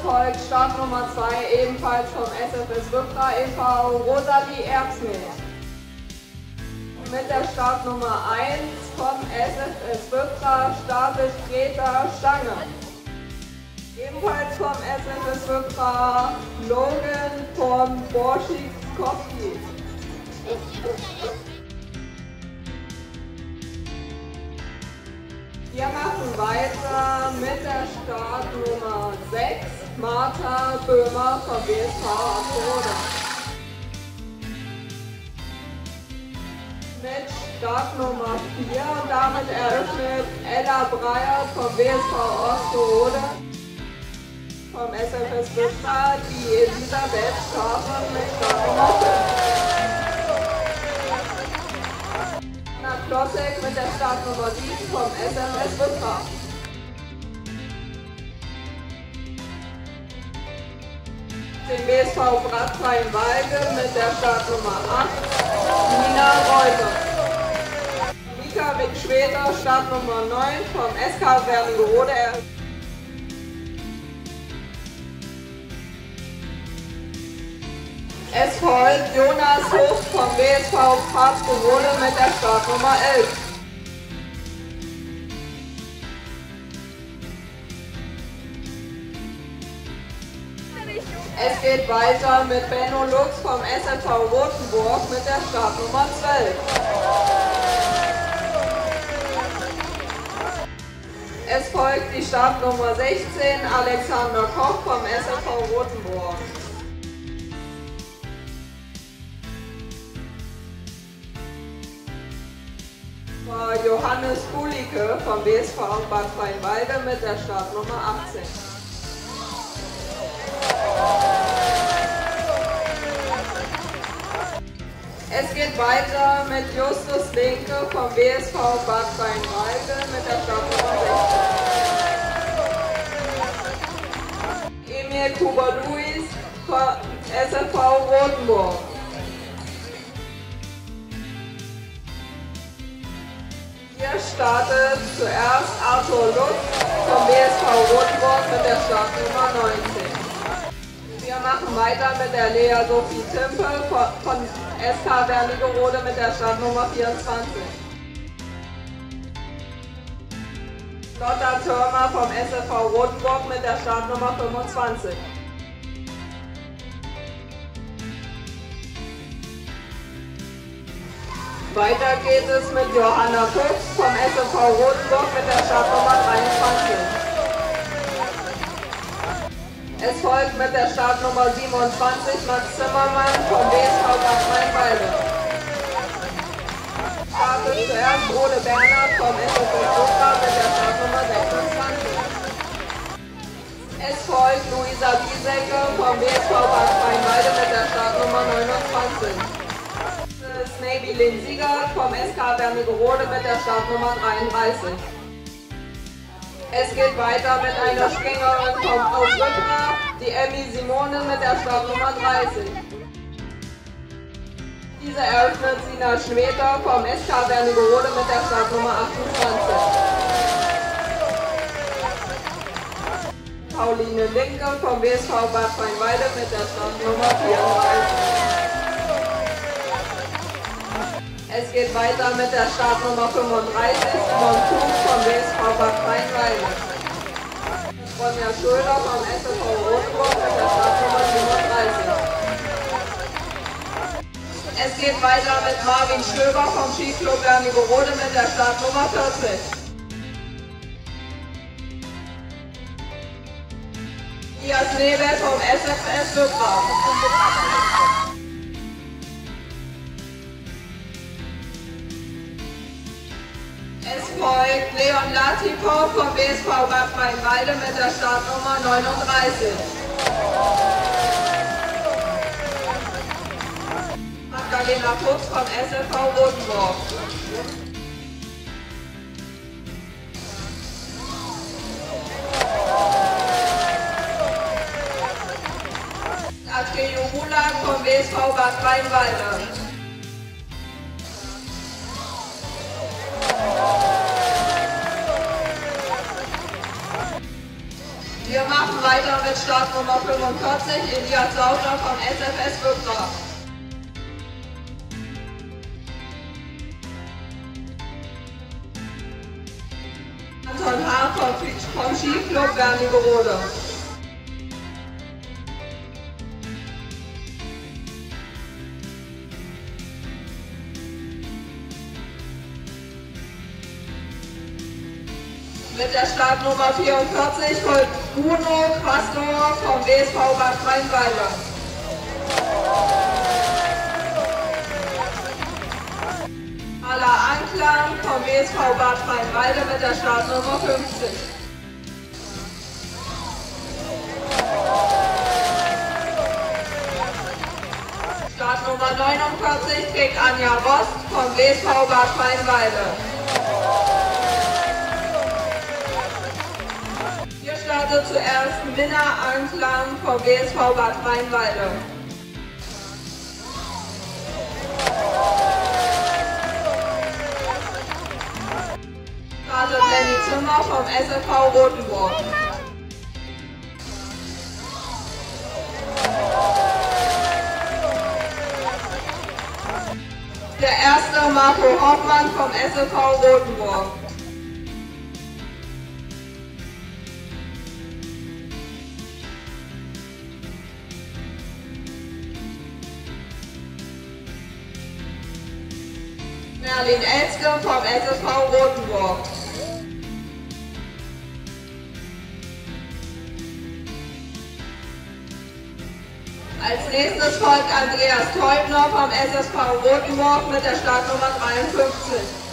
folgt Start Nummer 2, ebenfalls vom SFS Wipra e.V. Rosalie Erbsmith. Mit der Startnummer 1 vom SFS Wipra startet Greta Stange. Ebenfalls vom SFS Wipra Logan von Borschikowski. Wir machen weiter mit der Startnummer 6, Martha Böhmer vom BSV Aschrode. Mit Startnummer 4 und damit eröffnet Ella Breyer vom BSV Osterode. Vom SFS Wipra die Elisabeth Schafer mit Startnummer 5. Klottek mit der Startnummer 7 vom SFS Wipra. Den BSV Bratfreienwalde mit der Startnummer 8 Nina Reuter. Mika Wick-Schweder, Startnummer 9 vom SK Wernigerode. Es folgt Jonas Hoch vom BSV Papenrode mit der Startnummer 11. Es geht weiter mit Benno Lux vom SFV Rotenburg mit der Startnummer 12. Es folgt die Startnummer 16, Alexander Koch vom SFV Rotenburg. Johannes Kulicke vom BSV Bad Freienwalde mit der Startnummer 18. Es geht weiter mit Justus Linke vom BSV Bad Freienwalde mit der Startnummer 16. Emil Kuber-Luis vom SFV Rotenburg. Hier startet zuerst Arthur Lutz vom BSV Rotenburg mit der Startnummer 19. Wir machen weiter mit der Lea Sophie Timpel von SK Wernigerode mit der Startnummer 24. Lotta Thürmer vom SFV Rotenburg mit der Startnummer 25. Weiter geht es mit Johanna Fuchs vom SFV Rotenburg mit der Startnummer 23. Es folgt mit der Startnummer 27 Max Zimmermann vom BSV Bad Freienwalde. Startet zuerst Ole Bernhard vom SFV Wipra mit der Startnummer 26. Es folgt Luisa Biesecke vom BSV Bad Freienwalde mit der Startnummer 29. Navy Lynn Sieger vom SK Wernigerode mit der Startnummer 33. Es geht weiter mit einer Springerin vom aus Wipra, die Emmy Simone mit der Startnummer 30. Diese eröffnet Sina Schmeter vom SK Wernigerode mit der Startnummer 28. Pauline Linke vom BSV Bad Freienwalde mit der Startnummer 34. Es geht weiter mit der Startnummer 35, Simon Kuhn vom BSV Bad Freienwalde. Ronja Schulder vom SFV Rotenburg mit der Startnummer 37. Es geht weiter mit Marvin Stöber vom Skiclub Wernigerode mit der Startnummer 40. Dias Nebel vom SFS Wipra. Es folgt Leon Latipov vom BSV Bad Freienwalde mit der Startnummer 39. Magdalena Fuchs vom SFV Rotenburg. Atreyu Mulak vom BSV Bad Freienwalde. Wir machen weiter mit Startnummer 45, Elias Sauter vom SFS Bückler. Anton H. vom Skiclub Wernigerode. Mit der Startnummer 44 folgt Bruno Quastor vom BSV Bad Rheinweiler. Ala Anklam vom BSV Bad Rheinweiler mit der Startnummer 50. Startnummer 49 trägt Anja Rost vom BSV Bad Rheinweiler. Hier startet zuerst Minna Anklam vom BSV Bad Rheinweiler. Startet Lenny Zimmer vom SFV Rotenburg. Der erste Marco Hoffmann vom SFV Rotenburg. Merlin Elske vom SFV Rotenburg. Als nächstes folgt Andreas Teubner vom SSV Rotenburg mit der Startnummer 53.